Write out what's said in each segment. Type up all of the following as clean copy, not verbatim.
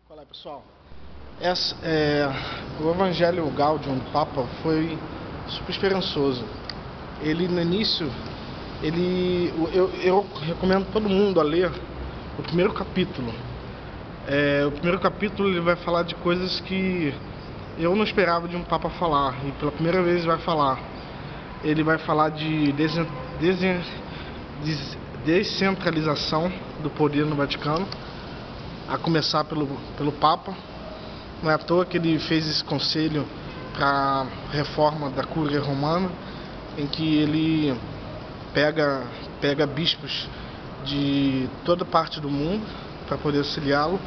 Qual é, pessoal? O Evangelho Gaudium do Papa foi super esperançoso. Ele, no início, eu recomendo todo mundo a ler o primeiro capítulo. O primeiro capítulo ele vai falar de coisas que eu não esperava de um Papa falar, e pela primeira vez vai falar. Ele vai falar de descentralização do poder no Vaticano, a começar pelo Papa. Não é à toa que ele fez esse conselho para a reforma da Cúria Romana, em que ele pega bispos de toda parte do mundo para poder auxiliá-lo.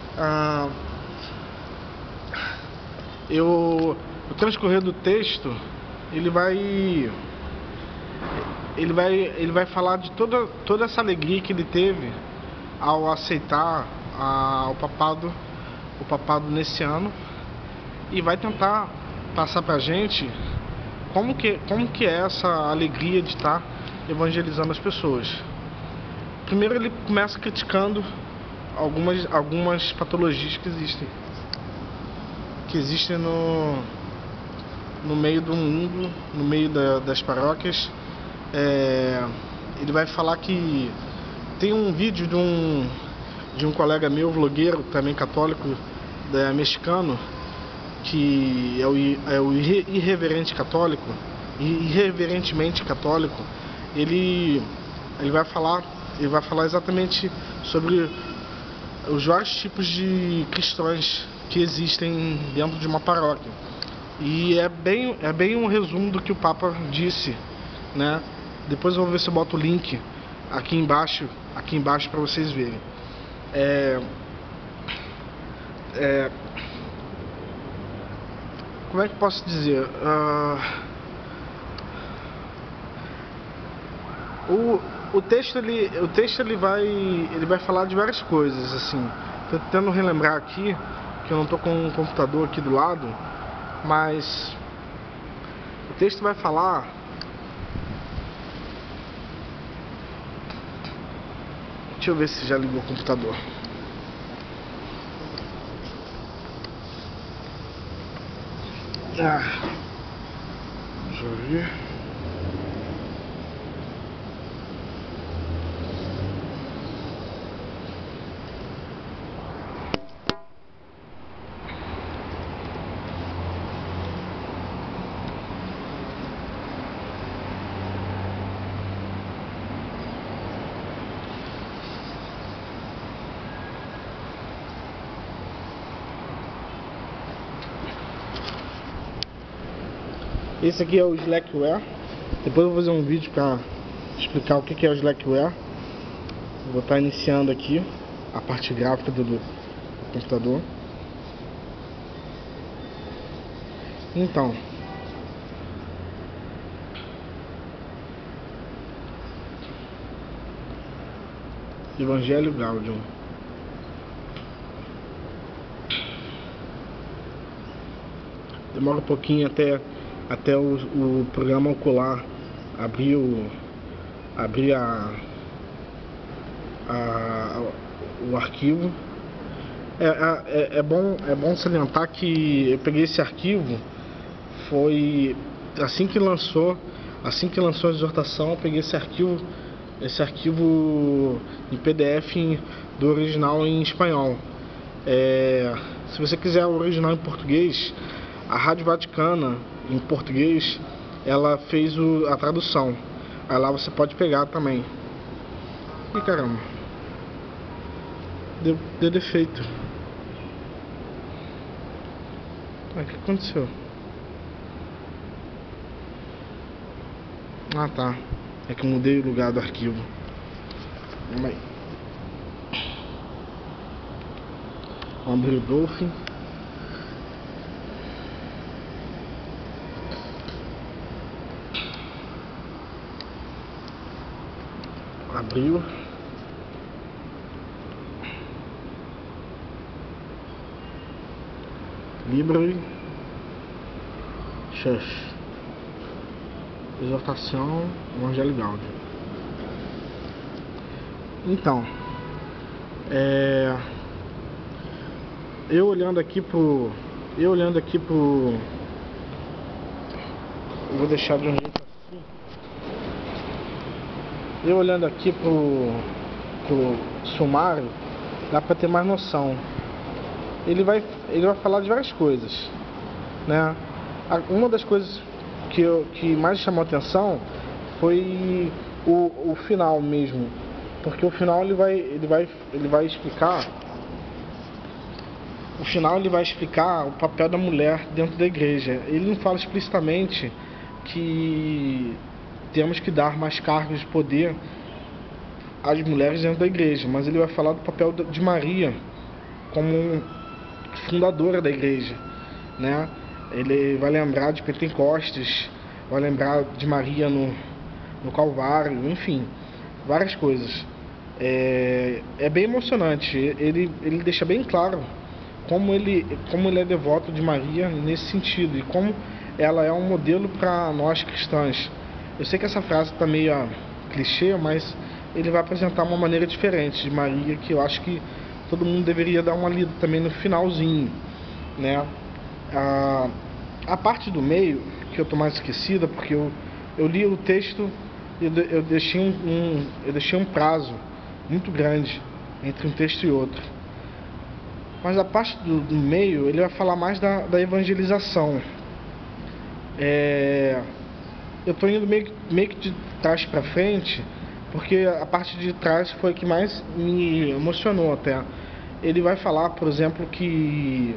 No transcorrer do texto, ele vai falar de toda essa alegria que ele teve ao aceitar o papado nesse ano, e vai tentar passar pra gente como que é essa alegria de estar evangelizando as pessoas. Primeiro ele começa criticando algumas patologias que existem no meio do mundo, no meio das paróquias. Ele vai falar que tem um vídeo de um colega meu, vlogueiro, também católico, mexicano, que é o irreverentemente católico. Ele vai falar exatamente sobre os vários tipos de cristãos que existem dentro de uma paróquia. E é bem um resumo do que o Papa disse, né? Depois eu vou ver se eu boto o link aqui embaixo para vocês verem. Como é que eu posso dizer? O texto ele vai falar de várias coisas, assim. Tô tentando relembrar aqui, que eu não tô com um computador aqui do lado, mas o texto vai falar. Deixa eu ver se já ligou o computador. Deixa eu ver. Esse aqui é o Slackware. Depois eu vou fazer um vídeo para explicar o que é o Slackware. Vou estar iniciando aqui a parte gráfica do computador. Então, Evangelho Gaudium. Demora um pouquinho até o programa ocular abrir o arquivo. É bom salientar que eu peguei esse arquivo, foi assim que lançou a exortação. Eu peguei esse arquivo em PDF do original em espanhol. Se você quiser o original em português, a Rádio Vaticana em português, ela fez a tradução. Aí lá você pode pegar também. Ih, caramba, deu defeito. O que aconteceu? Ah, tá. É que eu mudei o lugar do arquivo. Vamos abrir o Dolphin. Abriu. Library. Church. Exortação Evangelho Gaudium. Então, eu olhando aqui pro... Eu vou deixar de um jeito assim. Eu olhando aqui pro sumário, dá pra ter mais noção. Ele vai falar de várias coisas, né? Uma das coisas que mais chamou a atenção foi o final mesmo, porque o final ele vai explicar. O final ele vai explicar o papel da mulher dentro da igreja. Ele não fala explicitamente que temos que dar mais cargos de poder às mulheres dentro da igreja, mas ele vai falar do papel de Maria como fundadora da igreja, né? Ele vai lembrar de Pentecostes, vai lembrar de Maria no Calvário, enfim, várias coisas. É bem emocionante. Ele deixa bem claro como ele é devoto de Maria nesse sentido e como ela é um modelo para nós cristãos. Eu sei que essa frase está meio clichê, mas ele vai apresentar uma maneira diferente de Maria, que eu acho que todo mundo deveria dar uma lida também no finalzinho, né? A parte do meio, que eu tô mais esquecida, porque eu li o texto e eu deixei um prazo muito grande entre um texto e outro. Mas a parte do meio, ele vai falar mais da evangelização. Eu tô indo meio que de trás para frente, porque a parte de trás foi a que mais me emocionou até. Ele vai falar, por exemplo, que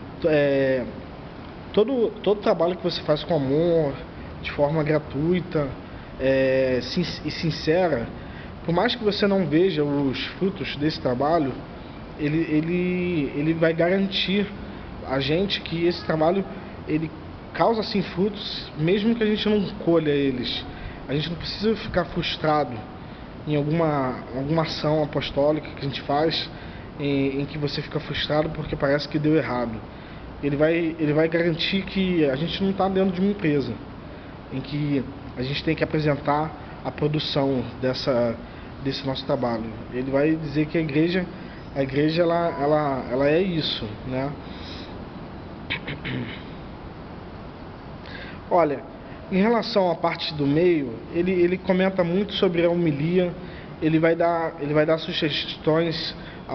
todo trabalho que você faz com amor, de forma gratuita e sincera, por mais que você não veja os frutos desse trabalho, ele vai garantir a gente que esse trabalho ele causa assim frutos, mesmo que a gente não colha eles. A gente não precisa ficar frustrado em alguma ação apostólica que a gente faz, em que você fica frustrado porque parece que deu errado. Ele vai garantir que a gente não está dentro de uma empresa em que a gente tem que apresentar a produção desse nosso trabalho. Ele vai dizer que a igreja ela é isso, né? Olha, em relação à parte do meio, ele comenta muito sobre a homilia. Ele vai dar sugestões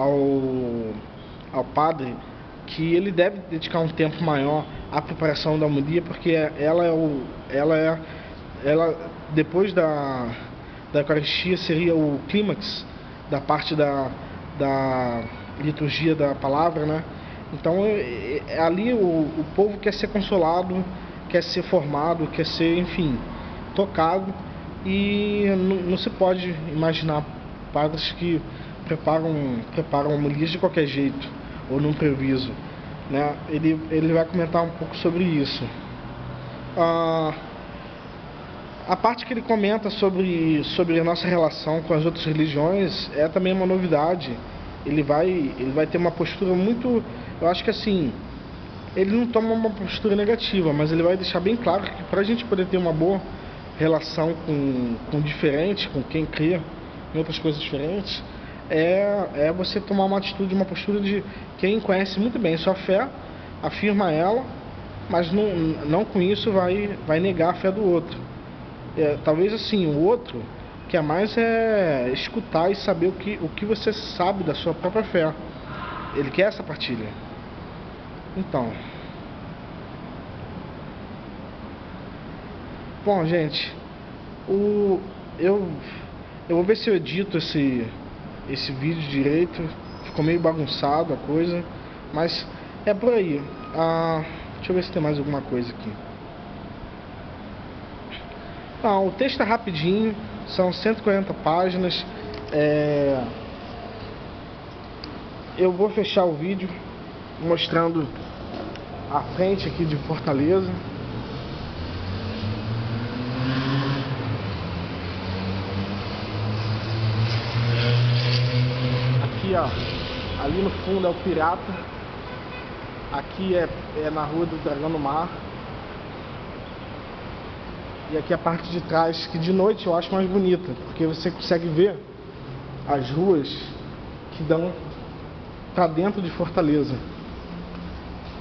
ao padre que ele deve dedicar um tempo maior à preparação da homilia, porque ela depois da Eucaristia seria o clímax da parte da liturgia da palavra, né? Então ali o povo quer ser consolado, quer ser formado, quer ser, enfim, tocado, e não se pode imaginar padres que preparam homilias de qualquer jeito ou num improviso, né? Ele vai comentar um pouco sobre isso. A parte que ele comenta sobre a nossa relação com as outras religiões é também uma novidade. Ele vai ter uma postura muito... Eu acho que assim, ele não toma uma postura negativa, mas ele vai deixar bem claro que para a gente poder ter uma boa relação com diferente, com quem crê em outras coisas diferentes, é você tomar uma atitude, uma postura de quem conhece muito bem sua fé, afirma ela, mas não com isso vai negar a fé do outro. Talvez assim, o outro quer mais escutar e saber o que você sabe da sua própria fé. Ele quer essa partilha. Então, bom, gente, eu vou ver se eu edito esse vídeo direito. Ficou meio bagunçado a coisa, mas é por aí. Deixa eu ver se tem mais alguma coisa aqui. O texto é rapidinho, são 140 páginas. Eu vou fechar o vídeo mostrando a frente aqui de Fortaleza. Aqui, ó, ali no fundo é o Pirata. Aqui é na Rua do Dragão do Mar. E aqui a parte de trás, que de noite eu acho mais bonita, porque você consegue ver as ruas que dão para dentro de Fortaleza.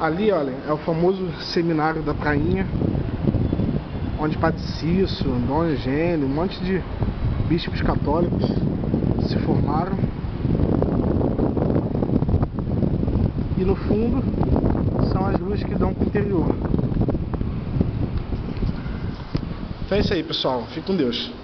Ali, olha, é o famoso seminário da Prainha, onde Padre Cício, Dom Eugênio, um monte de bispos católicos se formaram. E no fundo são as luzes que dão para o interior. Então é isso aí, pessoal. Fique com Deus.